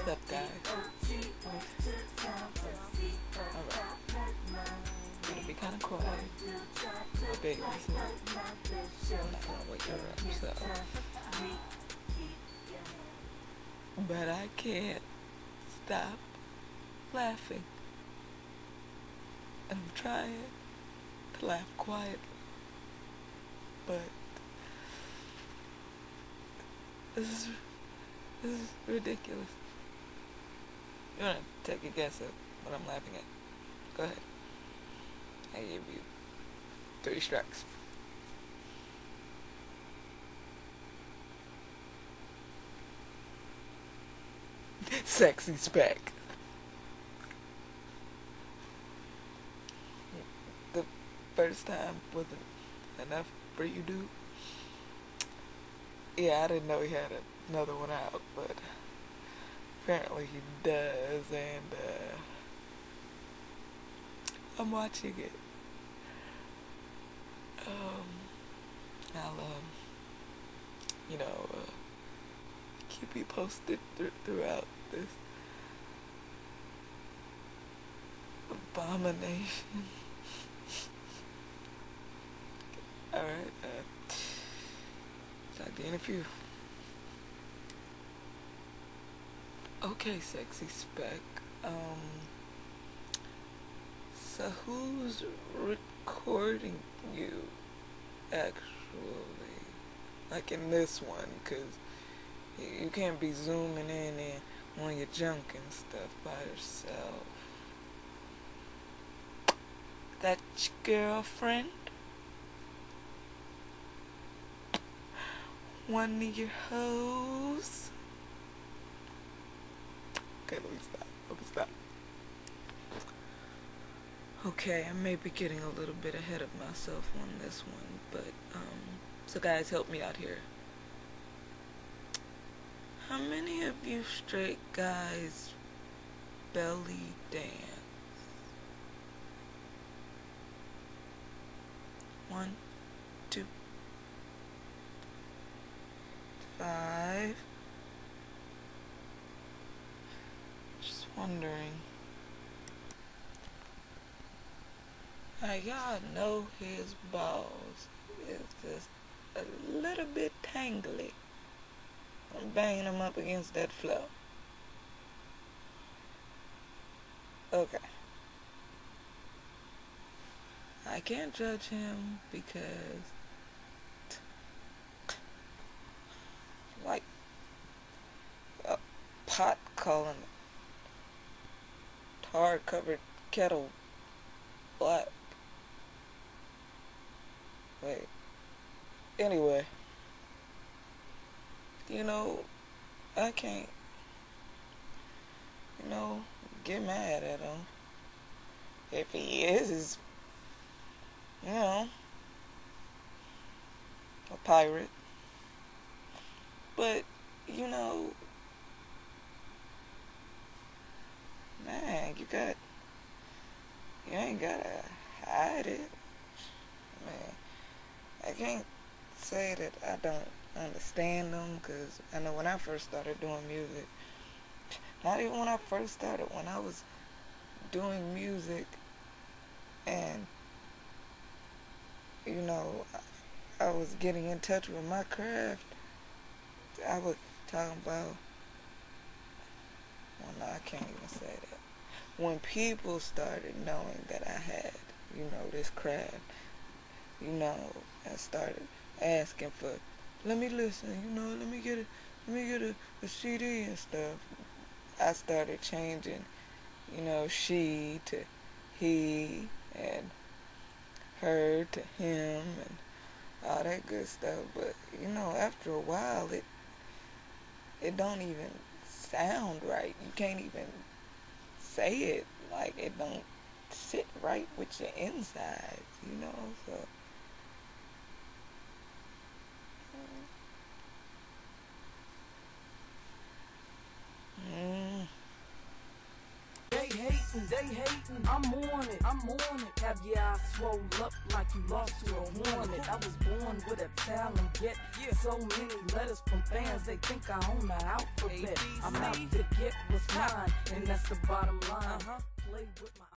What's up, guys? Alright. Gonna be kind of quiet. My baby's here. I'm not gonna wake her up, so. But I can't stop laughing. And I'm trying to laugh quietly. But this is ridiculous. You wanna take a guess at what I'm laughing at? Go ahead. I give you 3 strikes. Sexy Spec. The first time wasn't enough for you, dude? Yeah, I didn't know he had another one out, but apparently he does, and I'm watching it. I'll keep you posted throughout this abomination. Alright, talk to you in a few. Okay, Sexy Spec. So who's recording you, actually? Like in this one, 'cause you can't be zooming in and on your junk and stuff by yourself. That your girlfriend? One of your hoes? Okay, let me stop. Okay, I may be getting a little bit ahead of myself on this one, but, so guys, help me out here. How many of you straight guys belly dance? 1, 2, 5. Just wondering. Now y'all know his balls is just a little bit tangly. I'm banging him up against that floor. Okay. I can't judge him because, like, a pot calling a tar-covered kettle black. Wait. Anyway. I can't, get mad at him. If he is, a pirate. But, man, you ain't gotta hide it. Man, I can't say that I don't understand them, because I know when I first started doing music, not even when I first started, when I was doing music and I was getting in touch with my craft, I was talking about, well, no, I can't even say that. When people started knowing that I had, this craft, and started asking for, let me listen, let me get a CD and stuff. I started changing, she to he, and her to him, and all that good stuff. But, after a while, it don't even sound right. You can't even say it. Like, it don't sit right with your insides, so. They hating, I'm on it. Have your eyes swole up like you lost to a hornet. I was born with a talent, get so many letters from fans, they think I own the alphabet. I'm out to get what's mine, and that's the bottom line. Play with my